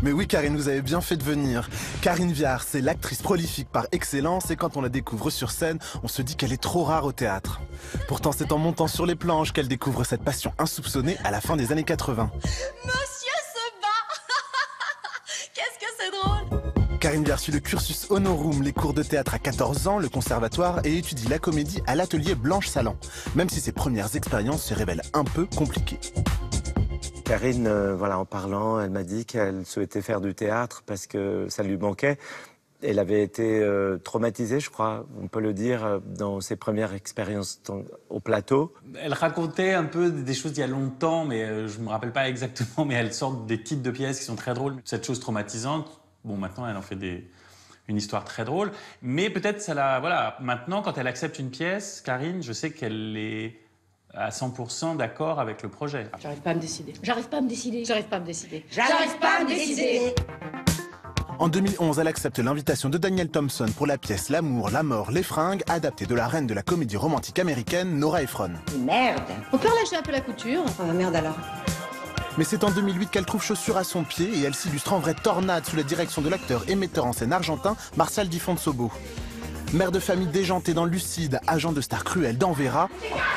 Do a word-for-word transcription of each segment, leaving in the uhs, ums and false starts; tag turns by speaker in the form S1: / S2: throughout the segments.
S1: Mais oui, Karine, vous avez bien fait de venir. Karine Viard, c'est l'actrice prolifique par excellence et quand on la découvre sur scène, on se dit qu'elle est trop rare au théâtre. Pourtant, c'est en montant sur les planches qu'elle découvre cette passion insoupçonnée à la fin des années quatre-vingt.
S2: Monsieur se bat. Qu'est-ce que c'est drôle.
S1: Karine Viard suit le cursus Honorum, les cours de théâtre à quatorze ans, le conservatoire et étudie la comédie à l'atelier Blanche Salan, même si ses premières expériences se révèlent un peu compliquées.
S3: Karine, euh, voilà, en parlant, elle m'a dit qu'elle souhaitait faire du théâtre parce que ça lui manquait. Elle avait été euh, traumatisée, je crois, on peut le dire, euh, dans ses premières expériences au plateau.
S4: Elle racontait un peu des choses d'il y a longtemps, mais euh, je ne me rappelle pas exactement, mais elle sort des titres de pièces qui sont très drôles. Cette chose traumatisante, bon, maintenant, elle en fait des, une histoire très drôle, mais peut-être ça la... Voilà, maintenant, quand elle accepte une pièce, Karine, je sais qu'elle est à cent pour cent d'accord avec le projet.
S5: J'arrive pas à me décider.
S2: J'arrive pas à me décider.
S5: J'arrive pas à me décider.
S2: J'arrive pas à me décider.
S1: En deux mille onze, elle accepte l'invitation de Daniel Thompson pour la pièce L'amour, la mort, les fringues, adaptée de la reine de la comédie romantique américaine, Nora Ephron.
S5: Merde.
S2: On peut relâcher un peu la couture.
S5: Oh merde alors.
S1: Mais c'est en deux mille huit qu'elle trouve chaussure à son pied et elle s'illustre en vraie tornade sous la direction de l'acteur et metteur en scène argentin Martial Di Fonsobo. Mère de famille déjantée dans Lucide, agent de star cruel dans Vera.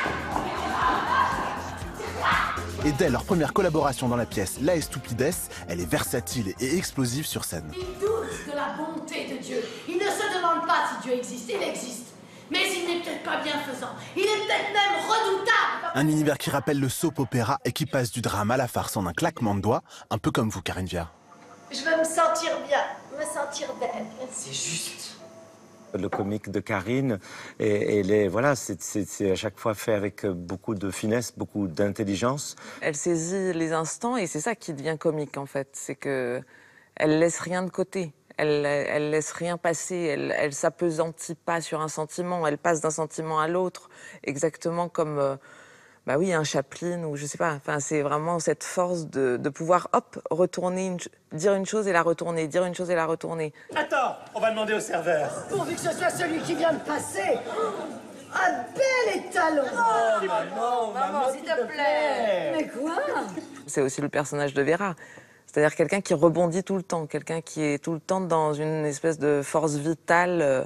S1: Et dès leur première collaboration dans la pièce La Estupidez, elle est versatile et explosive sur scène.
S6: Il doute de la bonté de Dieu. Il ne se demande pas si Dieu existe. Il existe. Mais il n'est peut-être pas bienfaisant. Il est peut-être même redoutable.
S1: Un univers qui rappelle le soap opéra et qui passe du drame à la farce en un claquement de doigts, un peu comme vous, Karine Viard.
S6: Je veux me sentir bien, me sentir belle.
S5: C'est juste.
S3: Le comique de Karine, et, et les, voilà, c'est à chaque fois fait avec beaucoup de finesse, beaucoup d'intelligence.
S7: Elle saisit les instants et c'est ça qui devient comique en fait. C'est que elle laisse rien de côté. Elle, elle laisse rien passer. Elle, elle s'appesantit pas sur un sentiment. Elle passe d'un sentiment à l'autre, exactement comme, euh, bah oui, un Chaplin ou je sais pas. Enfin, c'est vraiment cette force de, de pouvoir, hop, retourner, une, dire une chose et la retourner, dire une chose et la retourner.
S8: Attends, on va demander au serveur.
S6: Pourvu que ce soit celui qui vient de passer. Un bel étalon.
S8: Oh, maman, maman,
S5: s'il te plaît.
S6: Mais quoi?
S7: C'est aussi le personnage de Vera. C'est-à-dire quelqu'un qui rebondit tout le temps, quelqu'un qui est tout le temps dans une espèce de force vitale euh,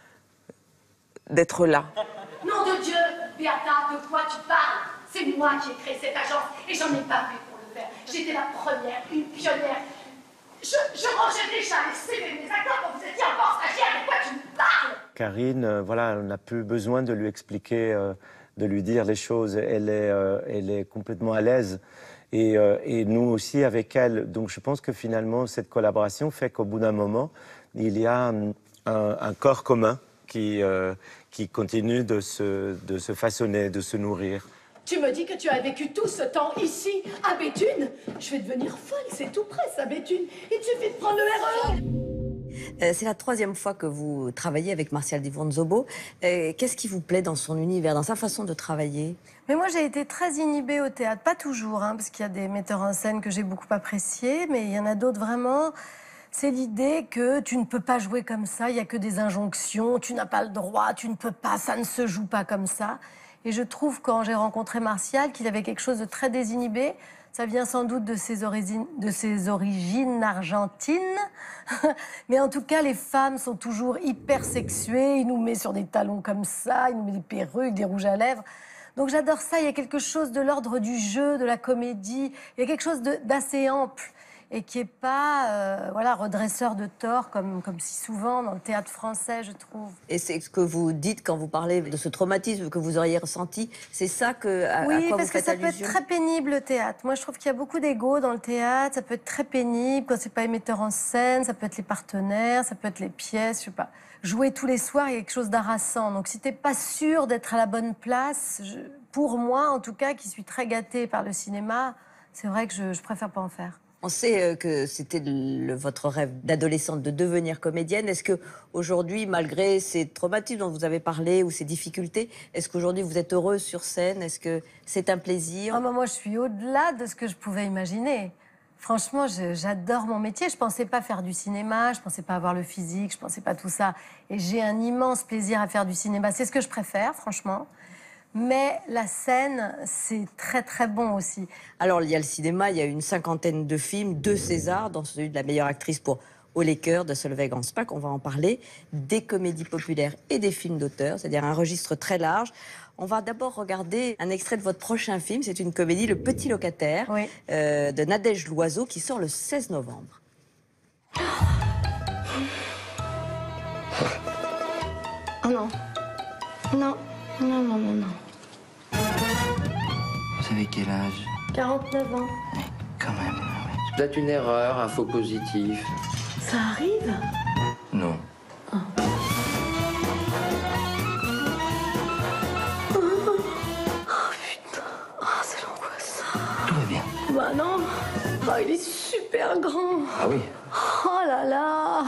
S7: d'être là.
S6: Nom de Dieu, Beata, de quoi tu parles? C'est moi qui ai créé cette agence et j'en ai pas fait pour le faire. J'étais la première, une pionnière. Je, je rangeais déjà les C V de mes acteurs quand vous étiez encore stagiaire. De quoi tu me parles?
S3: Karine, euh, voilà, on n'a plus besoin de lui expliquer, euh, de lui dire les choses. Elle est, euh, elle est complètement à l'aise. Et, euh, et nous aussi avec elle. Donc je pense que finalement, cette collaboration fait qu'au bout d'un moment, il y a un, un corps commun qui, euh, qui continue de se, de se façonner, de se nourrir.
S6: Tu me dis que tu as vécu tout ce temps ici, à Béthune? Je vais devenir folle, c'est tout près, ça, Béthune. Il te suffit de prendre le R E R.
S9: Euh, c'est la troisième fois que vous travaillez avec Martial Di Fonsobo. Euh, Qu'est-ce qui vous plaît dans son univers, dans sa façon de travailler?
S10: Mais moi, j'ai été très inhibée au théâtre. Pas toujours, hein, parce qu'il y a des metteurs en scène que j'ai beaucoup appréciés, mais il y en a d'autres vraiment. C'est l'idée que tu ne peux pas jouer comme ça, il n'y a que des injonctions, tu n'as pas le droit, tu ne peux pas, ça ne se joue pas comme ça. Et je trouve, quand j'ai rencontré Martial, qu'il avait quelque chose de très désinhibé. Ça vient sans doute de ses origines, de ses origines argentines. Mais en tout cas, les femmes sont toujours hyper sexuées. Il nous met sur des talons comme ça, il nous met des perruques, des rouges à lèvres. Donc j'adore ça. Il y a quelque chose de l'ordre du jeu, de la comédie. Il y a quelque chose d'assez ample et qui n'est pas euh, voilà, redresseur de tort, comme, comme si souvent dans le théâtre français, je trouve.
S9: Et c'est ce que vous dites quand vous parlez de ce traumatisme que vous auriez ressenti. C'est ça que, à,
S10: oui,
S9: à quoi
S10: parce
S9: vous
S10: que
S9: faites
S10: ça
S9: allusion?
S10: peut être très pénible, le théâtre. Moi, je trouve qu'il y a beaucoup d'ego dans le théâtre. Ça peut être très pénible quand c'est pas les metteurs en scène. Ça peut être les partenaires, ça peut être les pièces, je sais pas. Jouer tous les soirs, il y a quelque chose d'harassant. Donc, si t'es pas sûr d'être à la bonne place, je, pour moi, en tout cas, qui suis très gâtée par le cinéma, c'est vrai que je, je préfère pas en faire.
S9: On sait que c'était le, votre rêve d'adolescente de devenir comédienne. Est-ce que aujourd'hui, malgré ces traumatismes dont vous avez parlé ou ces difficultés, est-ce qu'aujourd'hui vous êtes heureuse sur scène? Est-ce que c'est un plaisir?
S10: Ah, bah, moi, je suis au-delà de ce que je pouvais imaginer. Franchement, j'adore mon métier. Je pensais pas faire du cinéma, je pensais pas avoir le physique, je pensais pas tout ça. Et j'ai un immense plaisir à faire du cinéma. C'est ce que je préfère, franchement. mais la scène, c'est très très bon aussi.
S9: Alors, il y a le cinéma, il y a une cinquantaine de films, deux Césars, dont celui de la meilleure actrice pour Au Laker de Solveig Ansbach, on va en parler, des comédies populaires et des films d'auteur, c'est-à-dire un registre très large. On va d'abord regarder un extrait de votre prochain film, c'est une comédie, Le Petit Locataire,
S10: Oui.
S9: euh, de Nadège Loiseau, qui sort le seize novembre.
S2: Oh non. Non, non, non, non, non.
S11: Vous avez quel âge?
S2: quarante-neuf ans.
S11: Quand même, ouais.
S12: C'est peut-être une erreur, un faux positif.
S2: Ça arrive?
S11: Non.
S2: Oh. Oh putain, oh, c'est l'angoisse.
S11: Tout va bien.
S2: Bah non, oh, il est super grand.
S11: Ah oui?
S2: Oh là là.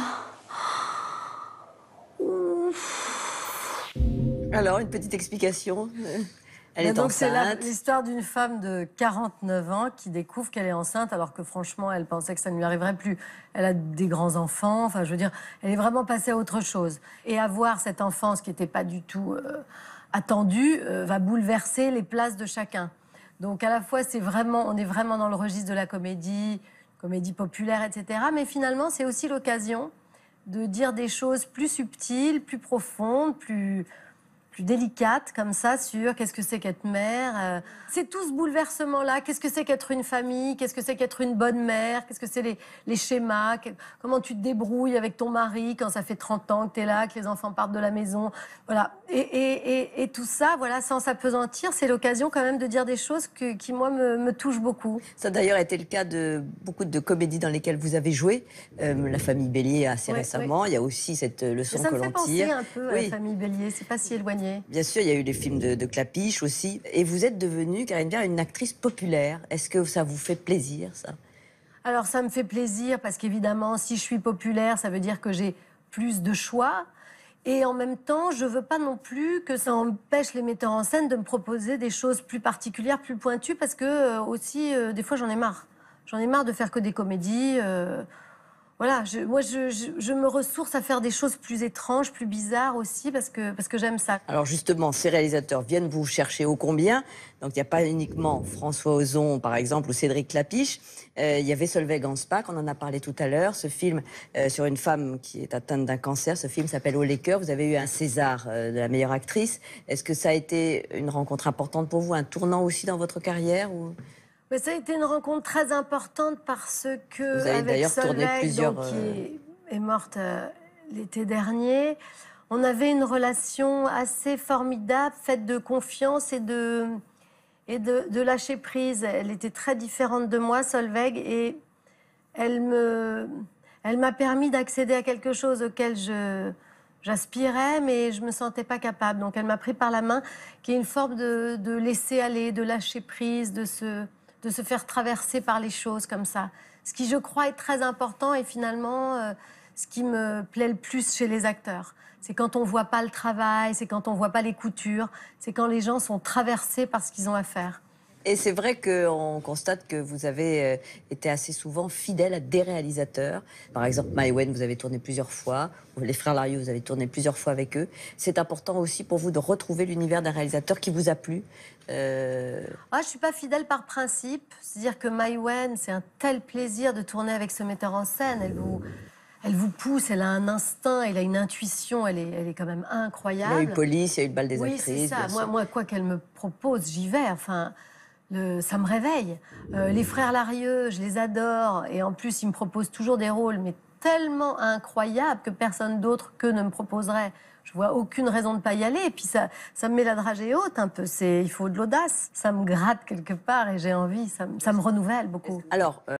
S2: Ouf.
S9: Alors, une petite explication. Elle
S10: Mais
S9: est
S10: donc c'est la-
S9: enceinte.
S10: l'histoire d'une femme de quarante-neuf ans qui découvre qu'elle est enceinte alors que franchement elle pensait que ça ne lui arriverait plus. Elle a des grands-enfants, enfin je veux dire, elle est vraiment passée à autre chose. Et avoir cette enfance qui n'était pas du tout euh, attendue euh, va bouleverser les places de chacun. Donc à la fois c'est vraiment, on est vraiment dans le registre de la comédie, comédie populaire, et cetera. Mais finalement c'est aussi l'occasion de dire des choses plus subtiles, plus profondes, plus... plus délicate comme ça sur qu'est-ce que c'est qu'être mère. euh, c'est tout ce bouleversement-là. Qu'est-ce que c'est qu'être une famille? Qu'est-ce que c'est qu'être une bonne mère? Qu'est-ce que c'est les, les schémas? Que- comment tu te débrouilles avec ton mari quand ça fait trente ans que tu es là, que les enfants partent de la maison? Voilà. Et, et, et, et tout ça, voilà, sans s'apesantir, c'est l'occasion quand même de dire des choses que, qui, moi, me, me touchent beaucoup.
S9: Ça a d'ailleurs été le cas de beaucoup de comédies dans lesquelles vous avez joué. Euh, La famille Bélier assez
S10: Oui,
S9: récemment.
S10: oui.
S9: Il y a aussi cette leçon
S10: Ça
S9: que
S10: me fait
S9: l'on
S10: penser
S9: tire.
S10: un peu à
S9: Oui.
S10: la famille Bélier. C'est pas si éloigné.
S9: Bien sûr, il y a eu les films de, de Clapiche aussi. Et vous êtes devenue, Karine Viard, une actrice populaire. Est-ce que ça vous fait plaisir, ça?
S10: Alors ça me fait plaisir parce qu'évidemment, si je suis populaire, ça veut dire que j'ai plus de choix. Et en même temps, je veux pas non plus que ça empêche les metteurs en scène de me proposer des choses plus particulières, plus pointues, parce que euh, aussi, euh, des fois, j'en ai marre. J'en ai marre de faire que des comédies. euh, Voilà, je, moi, je, je, je me ressource à faire des choses plus étranges, plus bizarres aussi, parce que, parce que j'aime ça.
S9: Alors justement, ces réalisateurs viennent vous chercher ô combien. Donc il n'y a pas uniquement François Ozon, par exemple, ou Cédric Clapiche. Euh, il y avait Solveig Ansbach, on en a parlé tout à l'heure. Ce film euh, sur une femme qui est atteinte d'un cancer, ce film s'appelle Au Laker. Vous avez eu un César euh, de la meilleure actrice. Est-ce que ça a été une rencontre importante pour vous, un tournant aussi dans votre carrière ou...
S10: Mais ça a été une rencontre très importante parce que
S9: Vous avez
S10: avec
S9: d'ailleurs tourné
S10: Solveig,
S9: plusieurs,
S10: donc, qui
S9: euh,
S10: est, est morte euh, l'été dernier, on avait une relation assez formidable, faite de confiance et de et de, de lâcher prise. Elle était très différente de moi, Solveig, et elle me elle m'a permis d'accéder à quelque chose auquel je j'aspirais, mais je me sentais pas capable. Donc elle m'a pris par la main, qui est une forme de, de laisser aller, de lâcher prise, de se de se faire traverser par les choses comme ça. Ce qui, je crois, est très important et finalement, euh, ce qui me plaît le plus chez les acteurs. C'est quand on ne voit pas le travail, c'est quand on ne voit pas les coutures, c'est quand les gens sont traversés par ce qu'ils ont à faire.
S9: Et c'est vrai qu'on constate que vous avez euh, été assez souvent fidèle à des réalisateurs. Par exemple, Maïwenn, vous avez tourné plusieurs fois. Les Frères Larieux, vous avez tourné plusieurs fois avec eux. C'est important aussi pour vous de retrouver l'univers d'un réalisateur qui vous a plu. Euh...
S10: Ah, je ne suis pas fidèle par principe. C'est-à-dire que Maïwenn, c'est un tel plaisir de tourner avec ce metteur en scène. Elle vous, elle vous pousse, elle a un instinct, elle a une intuition, elle est, elle est quand même incroyable.
S9: Il y a eu Police, il y a eu le bal des
S10: oui,
S9: actrices.
S10: c'est ça.
S9: bien
S10: Moi,
S9: sûr.
S10: moi, quoi qu'elle me propose, j'y vais. Enfin, le, ça me réveille. Euh, les Frères Larieux, je les adore. Et en plus, ils me proposent toujours des rôles, mais tellement incroyables que personne d'autre qu'eux ne me proposerait. Je vois aucune raison de ne pas y aller. Et puis ça, ça me met la dragée haute un peu. C'est, il faut de l'audace. Ça me gratte quelque part et j'ai envie. Ça, me- ça me renouvelle beaucoup.
S9: Alors, euh,